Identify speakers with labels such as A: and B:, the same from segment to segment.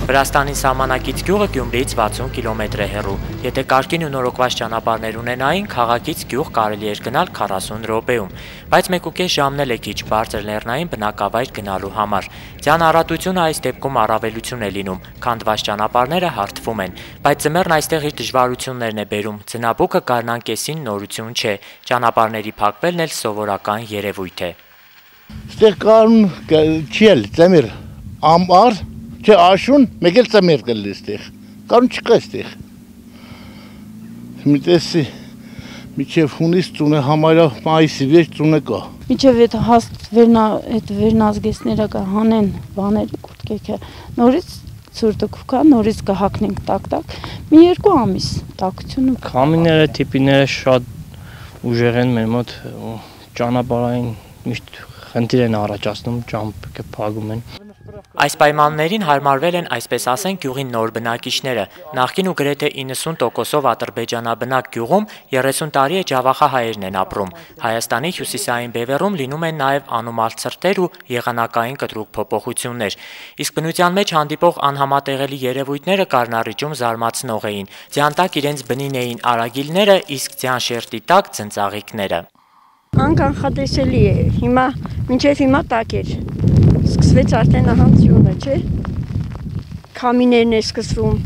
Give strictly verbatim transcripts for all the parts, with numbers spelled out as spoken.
A: Վրաստանի սահմանակից գյուղը Գյումրիից վաթսուն կիլոմետր է հեռու։ Եթե կարգին ու նորոգված ճանապարհներ ունենային, քաղաքից գյուղ կարելի էր գնալ քառասուն րոպեում, բայց մեկուկես ժամն էլ է քիչ բարձր լեռնային բնակավայր գնալու համար։ Ձյան առատությունը այս դեպքում առավելություն է լինում, քանդված ճանապարհները հարթվում են, բայց ձմեռն այստեղ իր դժվարություններն է բերում։ Ձնաբուկը գարնան կեսին նորություն չէ, ճանապարհների փակվելն էլ սովորական երևույթ է։
B: Ստեղ կան չել, ձմեռ, ամառ, չէ աշուն, մեկ էլ ձմեռ կլինի ստեղ։ Կան չկա ստեղ։ Մի տեսի միջև հունիս ծունը համարյա մայիսի վերջ ծունը կա։
C: Միջև այդ հաստ վերնա այդ վերնազգեստները կհանեն բաները կուտկեքը նորից ցուրտը կա նորից կհակնենք տակ-տակ մի երկու ամիս տակությունը
D: քամիները տիպիները շատ ուժեղ են մեր մոտ ճանապարհային միշտ խնդիր են առաջացնում ճամփը փակում են
A: Այս պայմաններին հարմարվել են, այսպես ասենք, գյուղի նոր բնակիչները։ Նախկին ու գրեթե իննսուն տոկոսով ադրբեջանաբնակ գյուղում երեսուն տարի է ջավախահայերն են ապրում։ Հայաստանի հյուսիսային բևեռում լինում են նաև անումալ ցրտեր ու եղանակային կտրուկ փոփոխություններ։ Իսկ բնության մեջ հանդիպող անհամատեղելի երևույթները Կառնարիճում զարմացնող էին։ Ձյան տակ իրենց բնին էին արագիլները, իսկ ձյան շերտի տակ ձնծաղիկները։
E: Անկանխատեսելի է։ Հիմա մինչև հիմա տակ էր։ Սկսվեց արդեն ահանձյունը, չէ՞։ Քամիներն է սկսվում։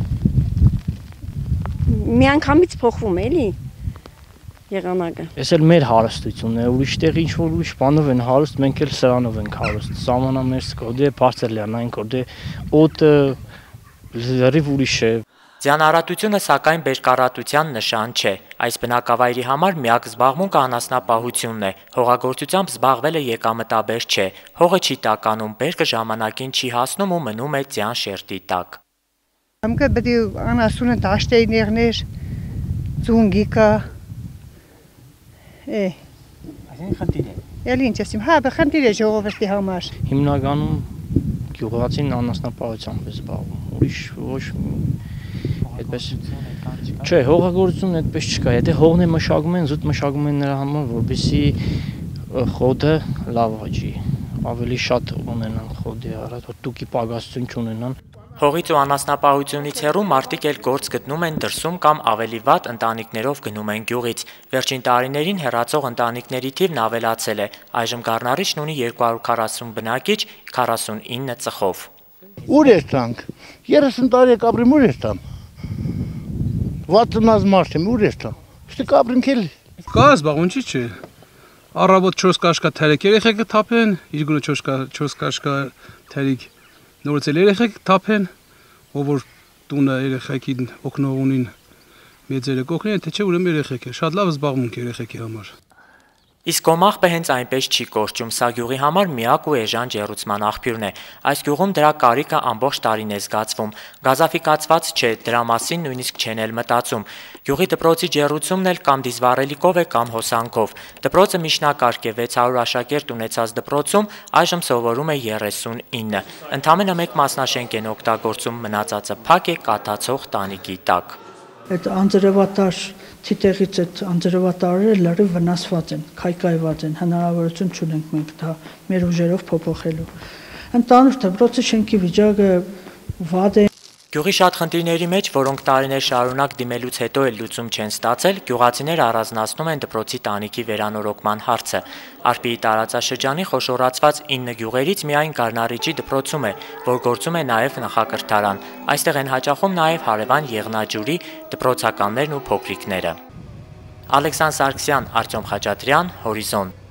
E: Միանգամից փոխվում է, էլի եղանակը։
D: Էս էլ մեր հարստությունն է, ուրիշ տեղ ինչ որ ուրիշ բանով են հարուստ, մենք էլ սրանով ենք հարուստ։ Սահմանամերձ կոդե, բարձր լեռնային կոդե, օդը լրիվ ուրիշ է։
A: Ձյանառատությունը սակայն բերկառատության նշան չէ։ Այս բնակավայրի համար միակ զբաղմունքը անասնապահությունն է։ Հողագործությամբ զբաղվելը եկամտաբեր չէ։ Հողը չի տականում, բերկը ժամանակին չի հասնում ու մնում է ձյան շերտի տակ։
F: Ամկը պետք է անասունը դաշտերներ, ծունգի կա։ Է։
D: Այսինքն խնդիր է։
F: Էլի ինչ ասեմ, հա, խնդիր է ժողովրդի համար։
D: Հիմնականում գյուղացին անասնապահությամբ է զբաղվում։ Ուրիշ ոչ այդպես չէ, հողագործությունն այդպես չկա։ Եթե հողն է մշակում են, զուտ մշակում են նրա համար, որպեսզի խոտը լավ աճի, ավելի շատ ունենան խոտի առատ, որ տուկի պակասություն չունենան։
A: Հողից ու անասնապահությունից հեռու մարդիկ էլ գործ գտնում են դրսում կամ ավելի վատ ընտանիքներով գնում են գյուղից։ Վերջին տարիներին հեռացող ընտանիքների թիվն ավելացել է։ Այժմ Կառնարիճն ունի երկու հարյուր քառասուն բնակիչ, քառասունինը ծխով։
B: Ուր ես տանք։ երեսուն տարի կապրիմ ուր ես տամ։ վաթսուն մարդ եմ, ուր ես տամ։ Ստի կապրիմ քելի։
G: Կա զբաղուն չի չէ։ Առավոտ չորս կաշկա թերեք երեխեքը թափեն, իր գունը չորս կաշկա թերիկ նորից էլ երեխեք թափեն, ով որ տունը երեխեքին օգնող ունին մեծերը կօգնեն, թե չէ ուրեմն երեխեք է։ Շատ լավ զբաղմունք երեխեքի համար։
A: Իսկ Կոմաղբը հենց այնպես չի կորչում, սա գյուղի համար միակ ու էժան ջեռուցման աղբյուրն է։ Այս գյուղում դրա կարիքը ամբողջ տարին է զգացվում։ Գազաֆիկացված չէ, դրա մասին նույնիսկ չեն էլ մտածում։ Գյուղի դպրոցի ջեռուցումն էլ կամ դիզվառելիքով է, կամ հոսանքով։ Դպրոցը միջնակարգ է, վեց հարյուր աշակերտ ունեցած դպրոցում այժմ սովորում է երեսունինը։ Ընդամենը մեկ մասնաշենք են օգտագործում, մնացածը փակ է կաթացող տանիքի տակ։
H: Այդ անձրևատար թիտեղից այդ անձրևատարերը լրիվ վնասված են, քայքայված են, հնարավորություն չունենք մենք դա մեր ուժերով փոփոխելու։ Ընդհանուր դպրոցի շենքի վիճակը վատ է։
A: Գյուղի շատ խնդիրների մեջ, որոնք տարիներ շարունակ դիմելուց հետո էլ լուծում չեն ստացել, գյուղացիները առանձնացնում են դպրոցի տանիքի վերանորոգման հարցը։ Արպիի տարածաշրջանի խոշորացված ինը գյուղերից միայն Կառնարիճի դպրոցում է, որ գործում է նաև նախակրթարան։ Այստեղ են հաճախում նաև հարևան Եղնաջուրի դպրոցականներն ու փոքրիկները։ Ալեքսանդր Սարգսյան, Արտյոմ Խաչատրյան, Հորիզոն։